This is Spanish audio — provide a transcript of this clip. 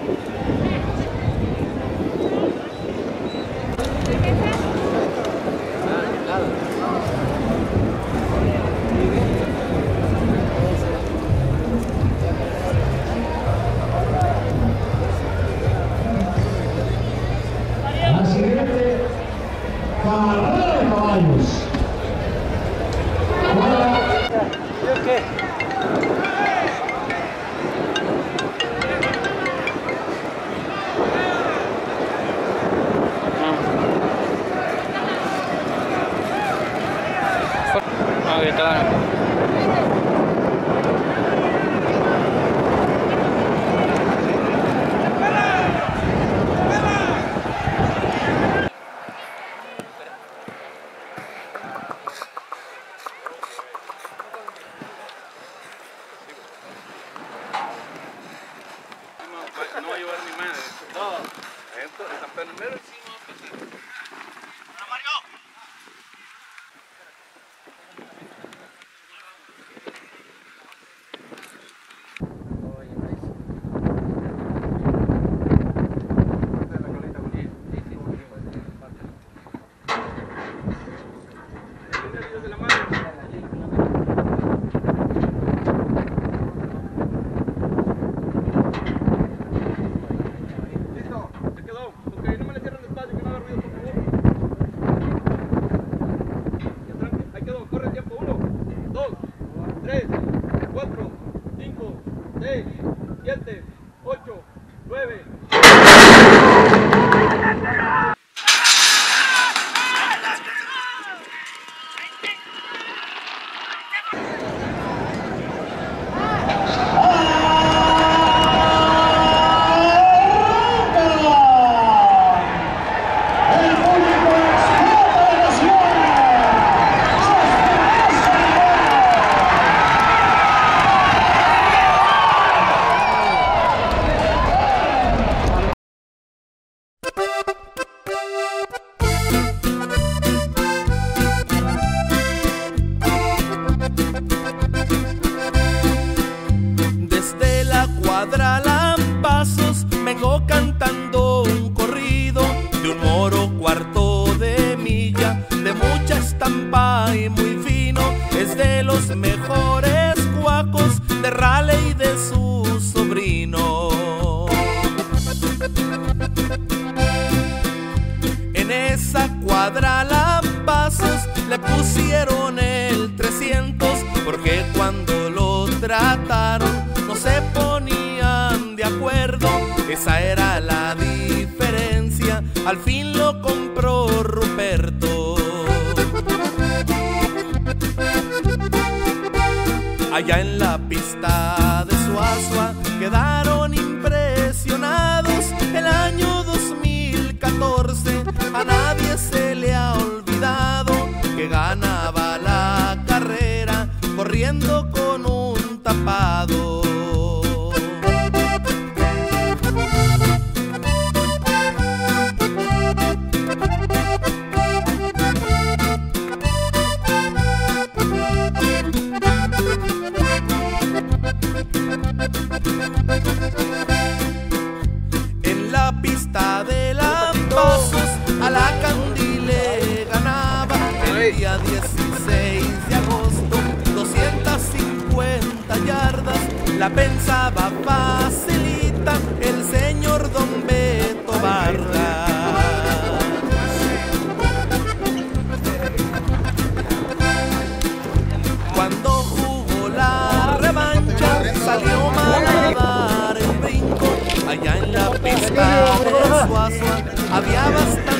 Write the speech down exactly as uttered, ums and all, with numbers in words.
No va a llevar mi madre. No. Esto está primero encima. ¡Hola, Mario! siete, ocho, nueve. Lampazos vengo cantando un corrido de un moro cuarto de milla, de mucha estampa y muy fino, es de los mejores cuacos de Raleigh y de su sobrino. En esa cuadra Lampazos le pusieron el trescientos, porque cuando lo trataron no se ponían de acuerdo, esa era la diferencia, al fin lo compró Ruperto. Allá en la pista de Suazua quedaron impresionados. El año dos mil catorce a nadie se le ha olvidado que ganaba la carrera corriendo con un tapado. En la pista de Lampazos a la Candy le ganaba el día dieciséis de agosto, doscientas cincuenta yardas, la pensaba facilita el señor Don Beto Barra. Cuando jugó la revancha salió mal a dar el brinco. Allá en la pista de Suazua había bastante